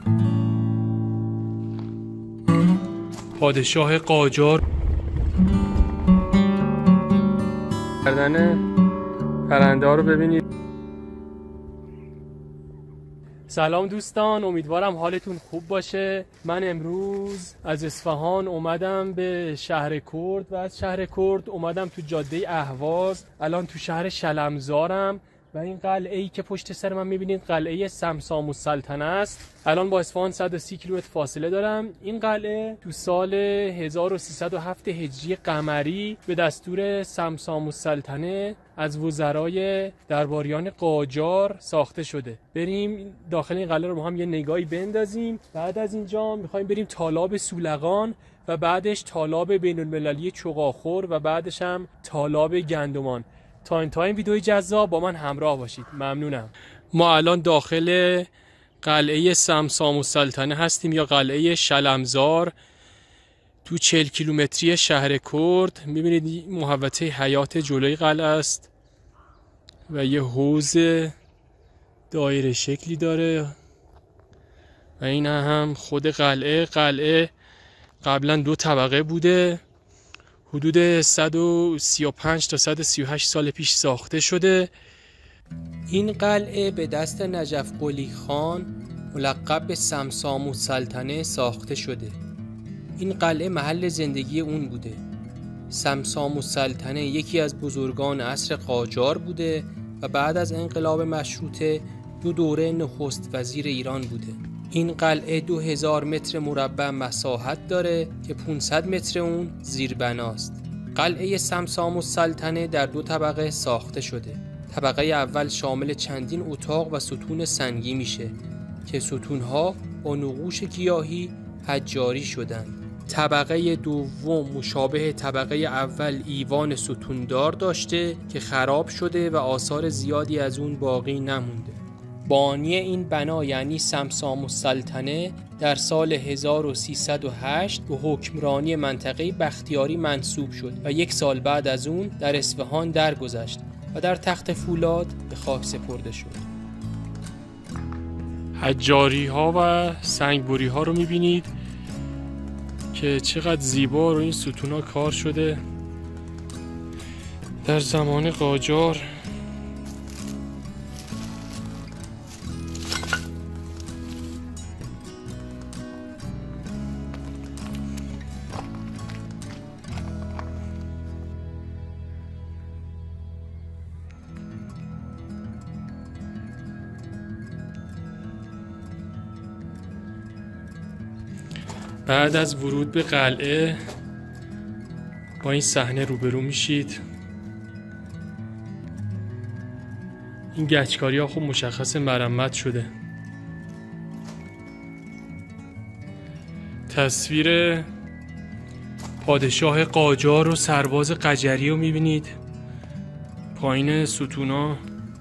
پادشاه قاجار کردن پرنده ها رو ببینید. سلام دوستان، امیدوارم حالتون خوب باشه. من امروز از اصفهان اومدم به شهر کرد و از شهر کرد اومدم تو جاده اهواز. الان تو شهر شلمزارم و این قلعه ای که پشت سر من میبینید قلعه سمسام السلطنه است. الان با اصفهان 130 کیلومتر فاصله دارم. این قلعه تو سال 1307 هجری قمری به دستور سمسام السلطنه از وزرای درباریان قاجار ساخته شده. بریم داخل این قلعه رو با هم یه نگاهی بندازیم. بعد از اینجا میخوایم بریم تالاب سولغان و بعدش تالاب بین المللی چغاخور و بعدش هم تالاب گندمان. تا این ویدیوی جذاب با من همراه باشید. ممنونم. ما الان داخل قلعه سمسام السلطنه هستیم یا قلعه شلمزار تو 40 کیلومتری شهر کرد. میبینید محوطه حیات جلوی قلعه است و یه حوض دایره شکلی داره و این هم خود قلعه قبلا 2 طبقه بوده، حدود 135 تا 138 سال پیش ساخته شده. این قلعه به دست نجف قلی خان ملقب به سمسام السلطنه ساخته شده. این قلعه محل زندگی اون بوده. سمسام السلطنه یکی از بزرگان عصر قاجار بوده و بعد از انقلاب مشروطه 2 دوره نخست وزیر ایران بوده. این قلعه 2000 متر مربع مساحت داره که 500 متر اون زیربناست. قلعه سمسام السلطنه در 2 طبقه ساخته شده. طبقه اول شامل چندین اتاق و ستون سنگی میشه که ستونها با نقوش گیاهی حجاری شدند. طبقه دوم مشابه طبقه اول ایوان ستوندار داشته که خراب شده و آثار زیادی از اون باقی نمونده. بانی این بنا یعنی سمسام السلطنه در سال 1308 به حکمرانی منطقه بختیاری منصوب شد و 1 سال بعد از اون در اصفهان درگذشت و در تخت فولاد به خاک سپرده شد. حجاری ها و سنگبری ها رو میبینید که چقدر زیبا رو این ستون ها کار شده در زمان قاجار. بعد از ورود به قلعه با این صحنه روبرو میشید. این گچکاری ها خب مشخص مرمت شده. تصویر پادشاه قاجار و سرباز قجری رو میبینید پایین ستونا.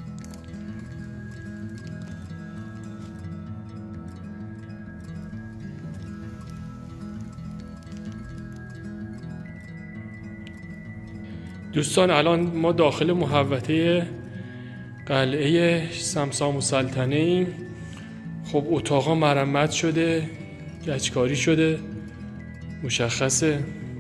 دوستان الان ما داخل محوطه قلعه سمسام السلطنه ایم. خب اتاقا مرمت شده، گچکاری شده، مشخصه.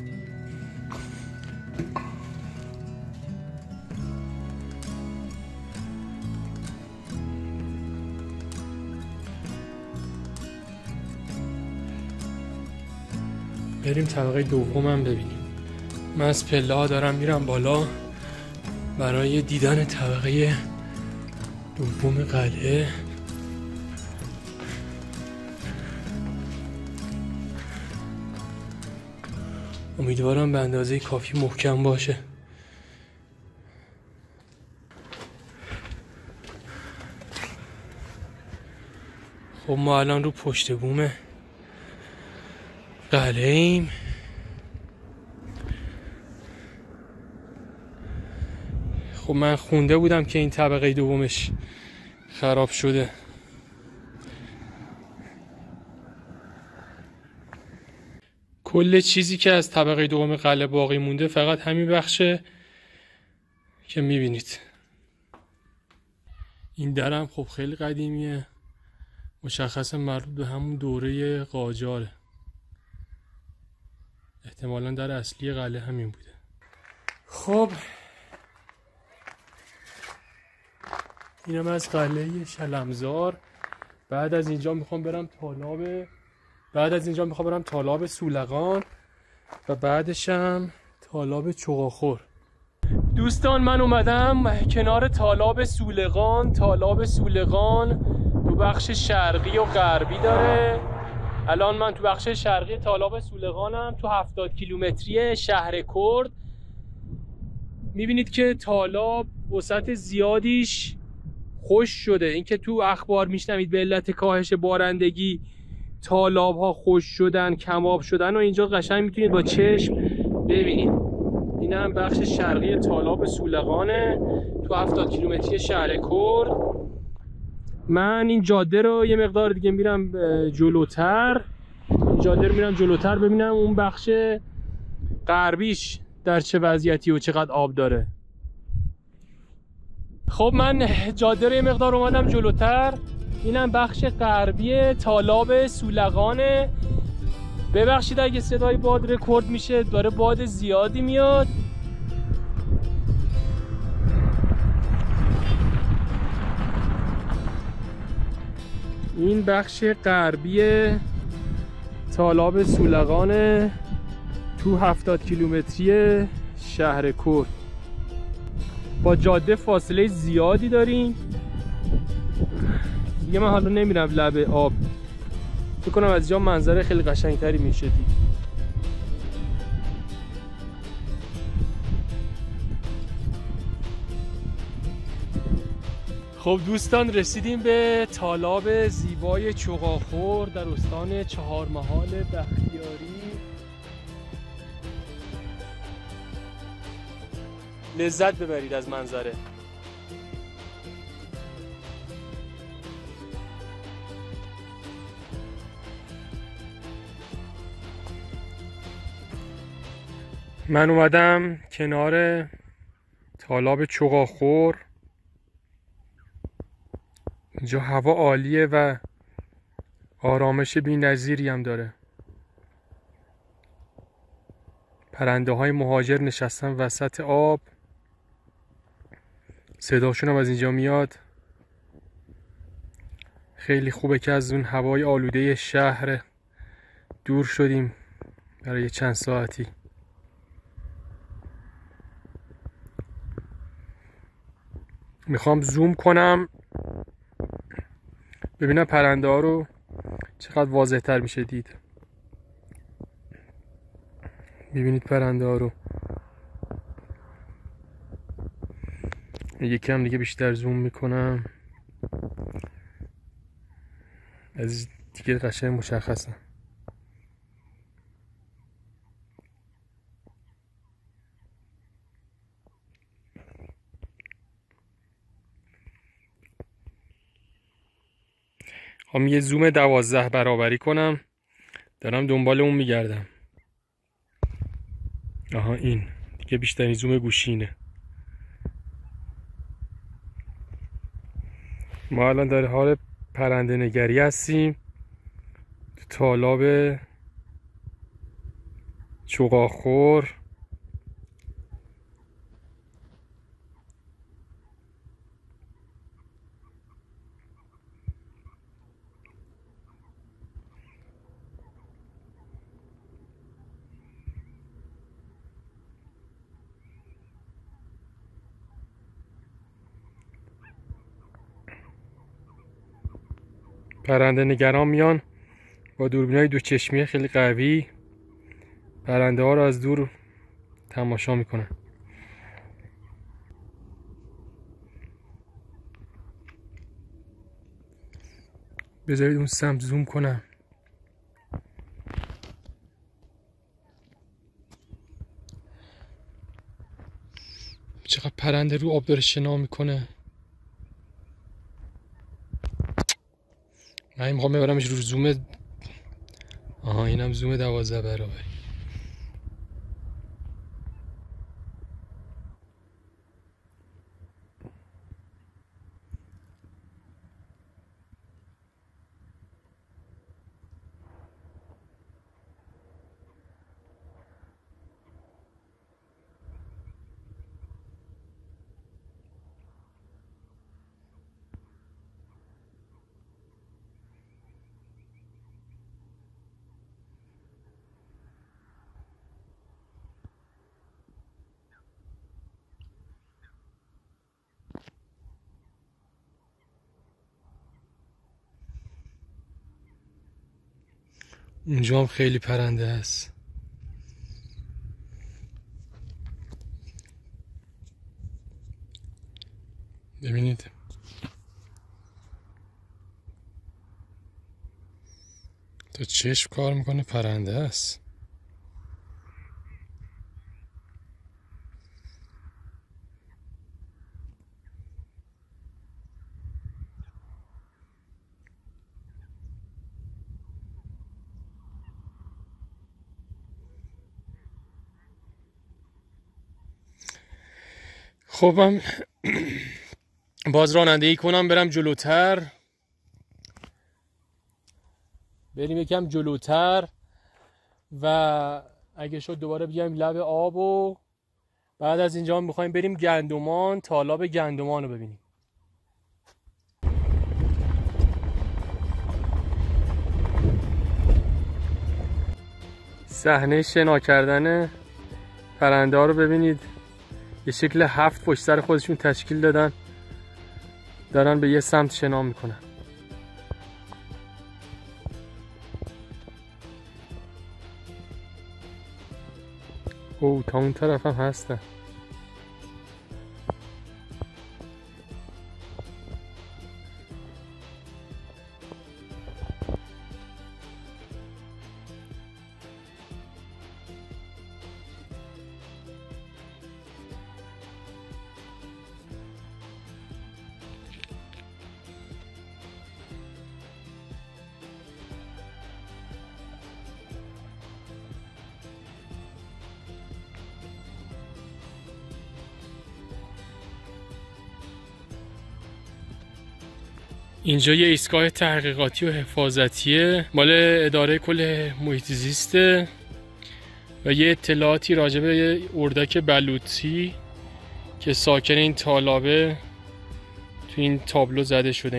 بریم طبقه دوم هم ببینیم. من از پله ها دارم میرم بالا برای دیدن طبقه دوم قلعه. امیدوارم به اندازه کافی محکم باشه. خب ما الان رو پشت بوم قلعه ایم. خب من خونده بودم که این طبقه دومش خراب شده. کل چیزی که از طبقه دوم قلعه باقی مونده فقط همین بخشه که میبینید. این درم خب خیلی قدیمیه، مشخصا مربوط به همون دوره قاجاره. احتمالا در اصلی قلعه همین بوده. خب اینم از قلعه شلمزار. بعد از اینجا میخوام برم تالاب سولغان و بعدشم تالاب چغاخور. دوستان من اومدم کنار تالاب سولغان. تالاب سولغان دو بخش شرقی و غربی داره. الان من تو بخش شرقی تالاب سولغانم، تو 70 کیلومتری شهر کرد. میبینید که تالاب وسعت زیادیش خشک شده. اینکه تو اخبار میشنوید به علت کاهش بارندگی تالاب ها خشک شدن، کماب شدن، و اینجا قشنگ میتونید با چشم ببینید. این هم بخش شرقی تالاب سولغانه تو 70 کیلومتری شهر کرد. من این جاده رو یه مقدار دیگه میرم جلوتر. این جاده رو میرم جلوتر ببینم اون بخش غربیش در چه وضعیتی و چقدر آب داره. خب من جاده رو یه مقدار اومدم جلوتر. اینم بخش غربی تالاب سولغانه. ببخشید اگه صدای باد رکورد میشه، داره باد زیادی میاد. این بخش غربی تالاب سولغانه تو 70 کیلومتری شهر کرد. با جاده فاصله زیادی داریم. دیگه من حالا نمیرم لب آب. فکر کنم از اینجا منظره خیلی قشنگتری میشه دید. خب دوستان رسیدیم به تالاب زیبای چغاخور در استان چهارمحال بختیاری. لذت ببرید از منظره. من اومدم کنار تالاب چغاخور. اینجا هوا عالیه و آرامش بی‌نظیری هم داره. پرنده های مهاجر نشستن وسط آب. صداشون هم از اینجا میاد. خیلی خوبه که از اون هوای آلوده شهر دور شدیم برای چند ساعتی. میخوام زوم کنم ببینم پرنده ها رو چقدر واضح تر میشه دید. ببینید پرنده ها رو. یکم دیگه بیشتر زوم میکنم. از دیگه قشنگ مشخصه. هم یه زوم 12 برابری کنم. دارم دنبال اون میگردم. آها این دیگه بیشترین زوم گوشینه. ما الان در حال پرنده نگری هستیم تو تالاب چغاخور. پرنده نگران میان با دوربینای دو چشمی خیلی قوی پرنده ها رو از دور تماشا میکنن. بذارید اون سمت زوم کنم. چقدر پرنده رو آب داره شنا میکنه. من میخوام ببرمش رو زوم. آها اینم زوم 12 برابری. اینجا هم خیلی پرنده هست. ببینید تا چشم کار میکنه پرنده است. خب من باز رانندگی کنم برم جلوتر، بریم یکم جلوتر و اگه شد دوباره بیایم لب آب و بعد از اینجا میخوایم بریم گندمان، تالاب گندمان رو ببینیم. صحنه شنا کردن پرنده ها رو ببینید. یه شکل 7 پشت سر خودشون تشکیل دادن، دارن به یه سمت شنا میکنن. او تا اون طرف هم هستن. اینجا یه ایستگاه تحقیقاتی و حفاظتیه مال اداره کل محیط زیسته و یه اطلاعاتی راجع به اردک بلوطی که ساکن این تالابه تو این تابلو زده شده.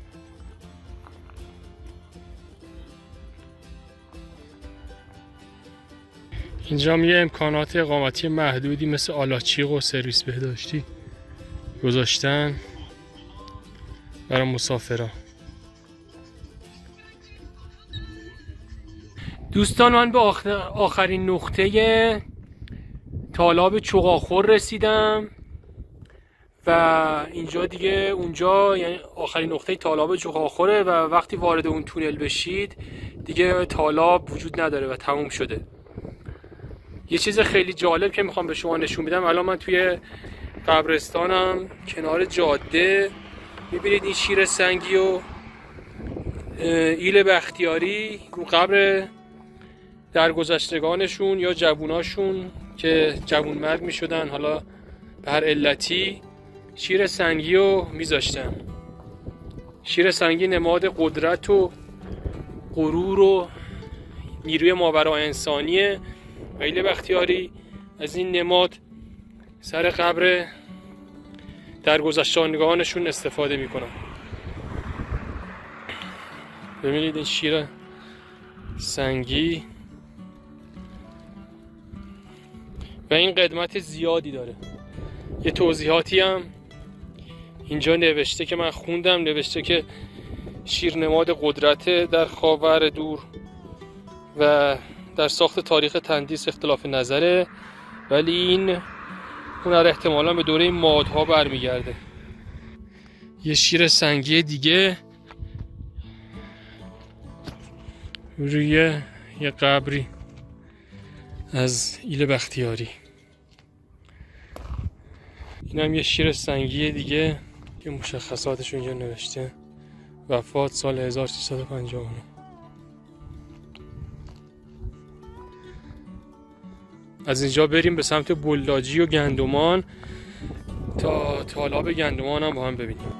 اینجا هم یه امکانات اقامتی محدودی مثل آلاچیق و سرویس بهداشتی گذاشتن برای مسافران. دوستان من به آخرین نقطه تالاب چغاخور رسیدم و اینجا دیگه اونجا یعنی آخرین نقطه تالاب چغاخوره و وقتی وارد اون تونل بشید دیگه تالاب وجود نداره و تموم شده. یه چیز خیلی جالب که میخوام به شما نشون بدم، الان من توی قبرستانم کنار جاده، میبینید این شیر سنگی و ایل بختیاری رو قبر درگذشتگانشون یا جووناشون که جوون مرگ میشدن، حالا به هر علتی شیر سنگی رو میذاشتن. شیر سنگی نماد قدرت و غرور و نیروی ماورای انسانیه. ایل بختیاری از این نماد سر قبر درگذشتگانشون استفاده میکنن. ببینید این شیر سنگی و این قدمت زیادی داره. یه توضیحاتی هم اینجا نوشته که من خوندم، نوشته که شیر نماد قدرت در خاور دور و در ساخت تاریخ تندیس اختلاف نظره، ولی این هنر احتمالا به دوره مادها برمیگرده. یه شیر سنگی دیگه روی یه قبری از ایل بختیاری. این هم یه شیر سنگی دیگه که مشخصاتش اینجا نوشته، وفات سال 1359. از اینجا بریم به سمت بلاجی و گندمان تا تالاب گندمان هم با هم ببینیم.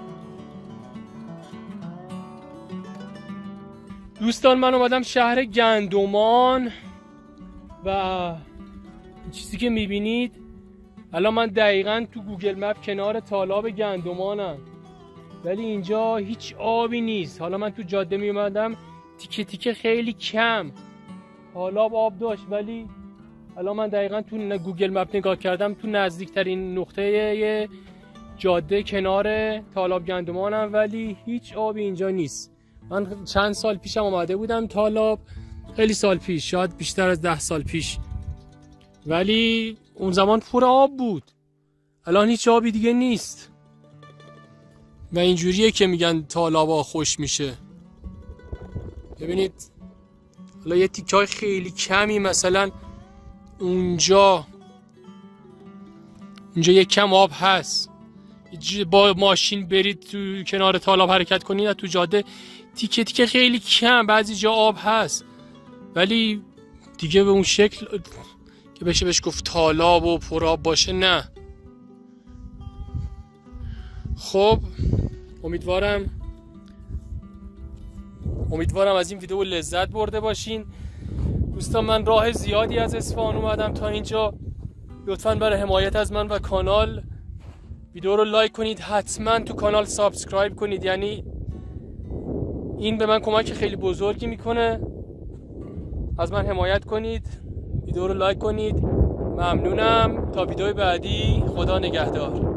دوستان من اومدم شهر گندمان و چیزی که میبینید الان من دقیقاً تو گوگل مپ کنار تالاب گندمانم، ولی اینجا هیچ آبی نیست. حالا من تو جاده میومدم تیکه تیکه خیلی کم تالاب آب داشت، ولی الان من دقیقاً تو گوگل مپ نگاه کردم تو نزدیکترین نقطه جاده کنار تالاب گندمانم، ولی هیچ آبی اینجا نیست. من چند سال پیشم اومده بودم تالاب، خیلی سال پیش، شاید بیشتر از 10 سال پیش، ولی اون زمان پر آب بود. الان هیچ آبی دیگه نیست و اینجوریه که میگن تالابا خوش میشه. ببینید حالا یه تیکای خیلی کمی، مثلا اونجا یه کم آب هست، با ماشین برید تو کنار تالاب حرکت کنید تو جاده تیکه تیکه خیلی کم بعضی جا آب هست، ولی دیگه به اون شکل که بشه بهش گفت تالاب و پرآب باشه نه. خب امیدوارم از این ویدیو لذت برده باشین دوستان. من راه زیادی از اصفهان اومدم تا اینجا. لطفاً برای حمایت از من و کانال ویدیو رو لایک کنید، حتما تو کانال سابسکرایب کنید، یعنی این به من کمک خیلی بزرگی میکنه. از من حمایت کنید، ویدیو رو لایک کنید، ممنونم. تا ویدیو بعدی، خدا نگهدار.